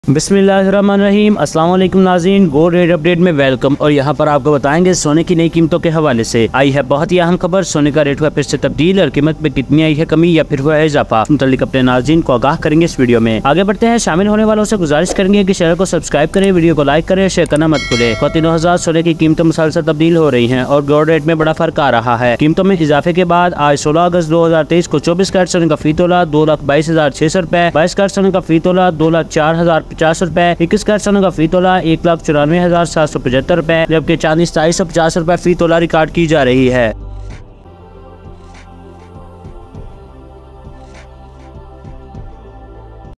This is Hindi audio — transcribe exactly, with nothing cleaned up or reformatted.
बिस्मिल्लाहिर्रहमानिर्रहीम। अस्सलाम वालेकुम नाज़रीन, गोल्ड रेट अपडेट में वेलकम। और यहाँ पर आपको बताएंगे सोने की नई कीमतों के हवाले से आई है बहुत ही अहम खबर। सोने का रेट हुआ फिर से तब्दील और कीमत में कितनी आई है कमी या फिर हुआ है इजाफा, मुतल्लिक अपने नाज़रीन को आगाह करेंगे इस वीडियो में। आगे बढ़ते हैं, शामिल होने वालों से गुजारिश करेंगे कि चैनल को सब्सक्राइब करें, वीडियो को लाइक करें, शेयर करना मत भूलें। तीनों हजार सोने की कीमतें मुसलसल तब्दील हो रही है और गोल्ड रेट में बड़ा फर्क आ रहा है। कीमतों में इजाफे के बाद आज सोलह अगस्त दो हजार तेईस को चौबीस कैरेट सोने का फी तोला दो लाख बाईस हजार छह सौ रुपए, बाईस कैरेट सोने का फी तोला दो लाख चार हजार पचास रुपए, इक्कीस कैरेट सोने का फी तोला एक लाख चौरानवे हजार सात सौ पचहत्तर रुपए, जबकि चांदी सताईस सौ पचास रुपए फी तोला रिकॉर्ड की जा रही है।